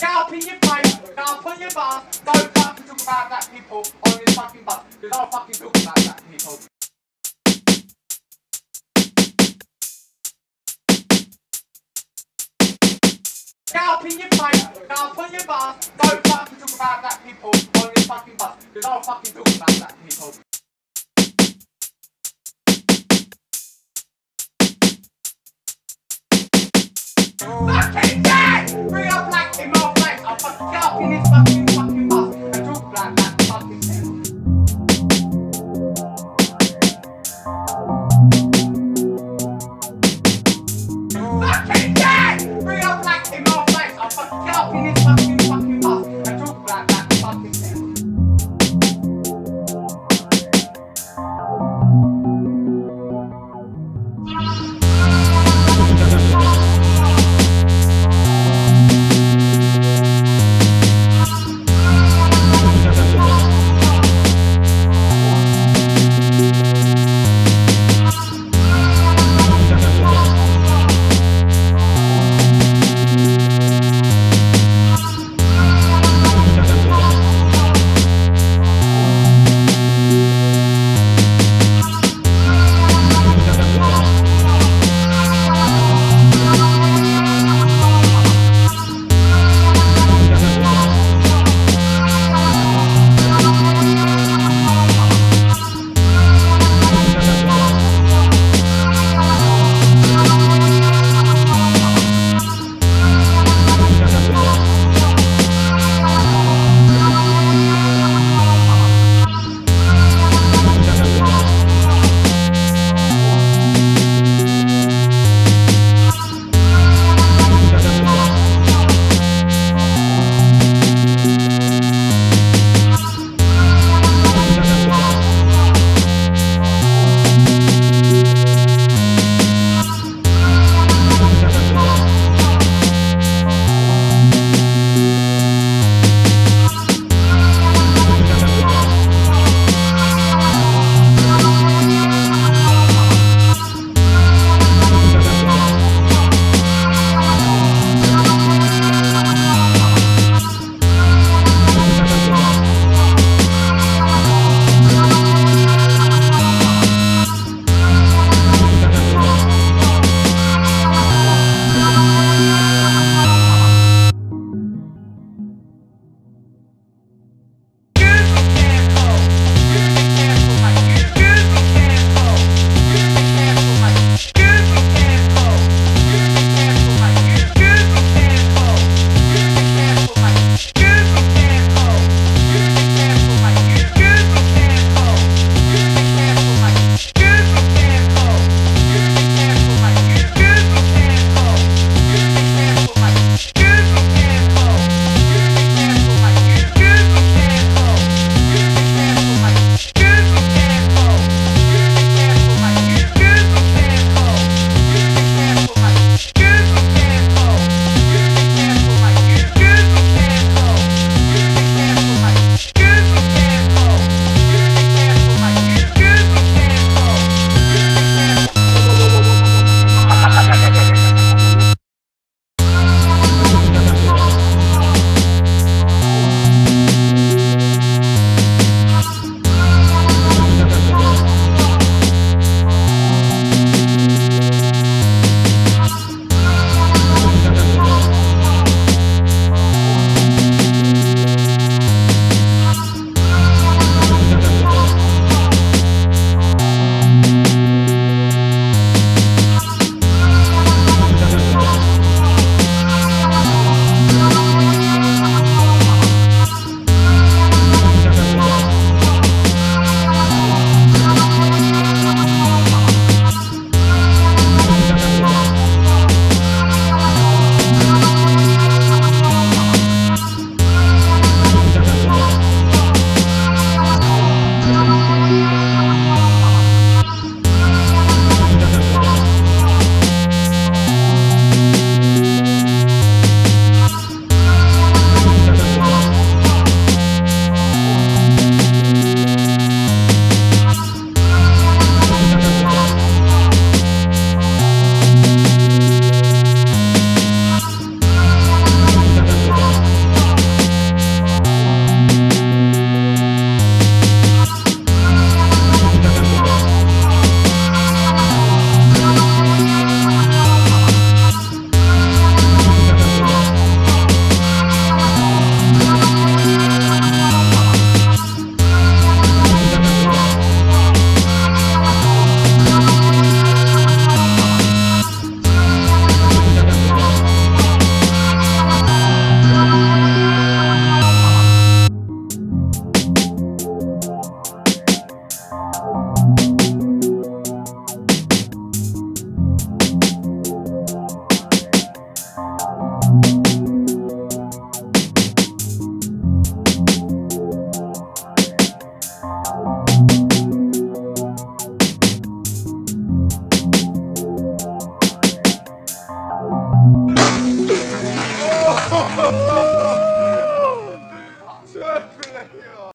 Get up in your face, get up on your bus. Don't fucking talk about black people on this fucking bus. Because I'll fucking talk about black people. Get up in your face, get up on your bus. Don't fucking talk about black people on this fucking bus. Because I'll fucking talk about black people. Fucking dead! Bring up black in my face. I'll fucking get up in this fucking bus and talk about that fucking thing. Fucking dead! Bring up black in my face. I'll fucking get up in this fucking bus and talk about that fucking thing. Perfectly.